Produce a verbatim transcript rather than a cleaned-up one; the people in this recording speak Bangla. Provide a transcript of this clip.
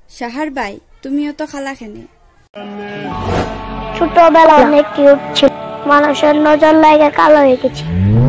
সাহার ভাই, তুমিও তো খালা খেনে। ছোটবেলা অনেক কিউট ছিল, মানুষের নজর লাগে কালো হয়ে গেছে।